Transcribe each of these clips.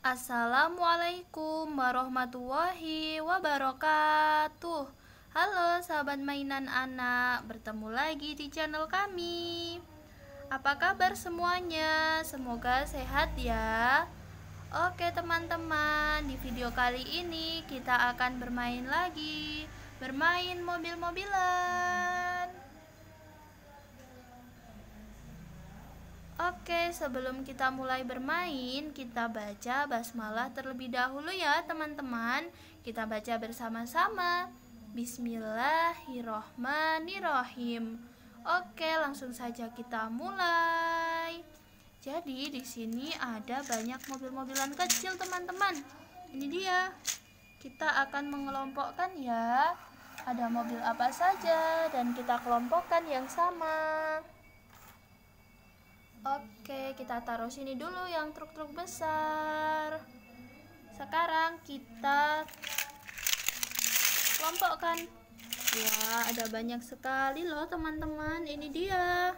Assalamualaikum warahmatullahi wabarakatuh. Halo sahabat mainan anak, bertemu lagi di channel kami. Apa kabar semuanya? Semoga sehat ya. Oke teman-teman, di video kali ini kita akan bermain lagi. Bermain mobil-mobilan. Oke, sebelum kita mulai bermain, kita baca basmalah terlebih dahulu ya teman-teman. Kita baca bersama-sama. Bismillahirrohmanirrohim. Oke, langsung saja kita mulai. Jadi di sini ada banyak mobil-mobilan kecil teman-teman. Ini dia. Kita akan mengelompokkan ya. Ada mobil apa saja dan kita kelompokkan yang sama. Oke, kita taruh sini dulu yang truk-truk besar. Sekarang kita kelompokkan. Wah, ada banyak sekali loh teman-teman. Ini dia.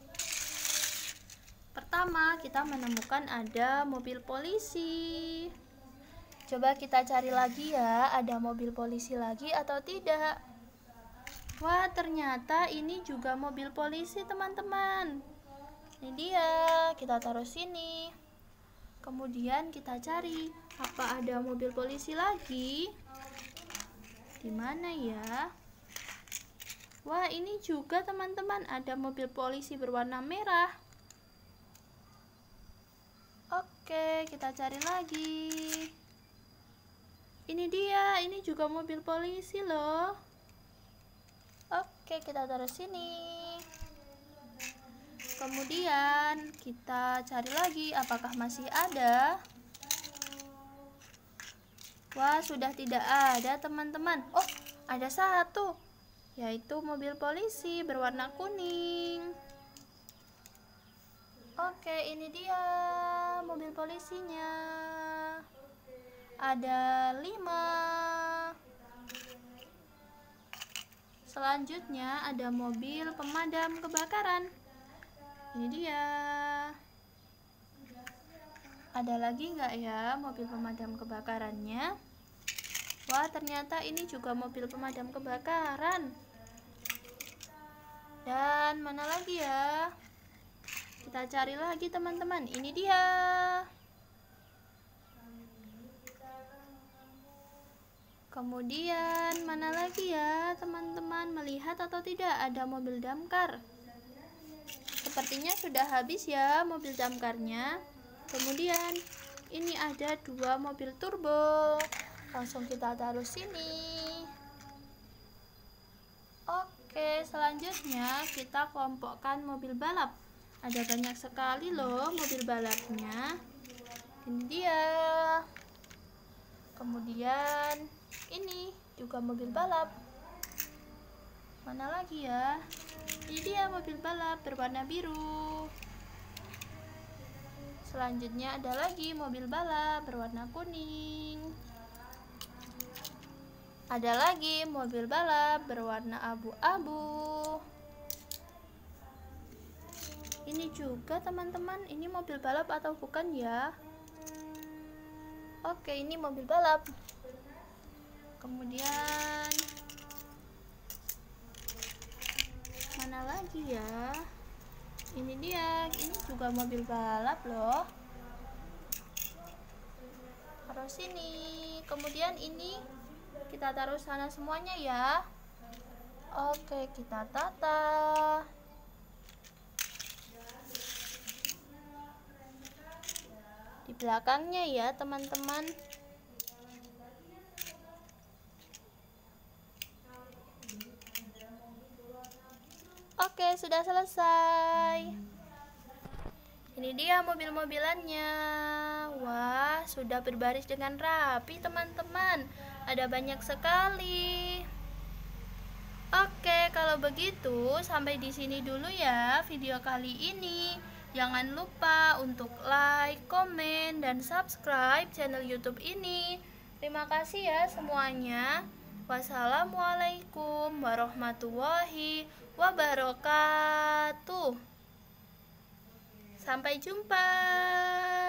Pertama, kita menemukan ada mobil polisi. Coba kita cari lagi ya, ada mobil polisi lagi atau tidak. Wah, ternyata ini juga mobil polisi teman-teman. Ini dia, kita taruh sini. Kemudian kita cari, apa ada mobil polisi lagi? Di mana ya? Wah, ini juga teman-teman, ada mobil polisi berwarna merah. Oke, kita cari lagi. Ini dia, ini juga mobil polisi loh. Oke, kita taruh sini. Kemudian kita cari lagi apakah masih ada. Wah, sudah tidak ada teman-teman. Oh, ada satu, yaitu mobil polisi berwarna kuning. Oke, ini dia mobil polisinya. Ada 5. Selanjutnya ada mobil pemadam kebakaran. Ini dia. Ada lagi nggak ya mobil pemadam kebakarannya? Wah, ternyata ini juga mobil pemadam kebakaran. Dan mana lagi ya? Kita cari lagi teman-teman. Ini dia. Kemudian mana lagi ya teman-teman? Melihat atau tidak ada mobil damkar? Sepertinya sudah habis ya mobil damkarnya. Kemudian ini ada 2 mobil turbo. Langsung kita taruh sini. Oke, selanjutnya kita kelompokkan mobil balap. Ada banyak sekali loh mobil balapnya. Ini dia. Kemudian ini juga mobil balap. Mana lagi ya? Ini dia mobil balap berwarna biru. Selanjutnya ada lagi mobil balap berwarna kuning. Ada lagi mobil balap berwarna abu-abu. Ini juga teman-teman, ini mobil balap atau bukan ya? Oke, ini mobil balap. Kemudian mana lagi ya? Ini dia, ini juga mobil balap loh. Taruh sini. Kemudian ini kita taruh sana semuanya ya. Oke, kita tata. Di belakangnya ya teman-teman. Oke, sudah selesai. Ini dia mobil-mobilannya. Wah, sudah berbaris dengan rapi teman-teman. Ada banyak sekali. Oke, kalau begitu sampai di sini dulu ya video kali ini. Jangan lupa untuk like, komen, dan subscribe channel YouTube ini. Terima kasih ya semuanya. Wassalamualaikum warahmatullahi wabarakatuh. Sampai jumpa.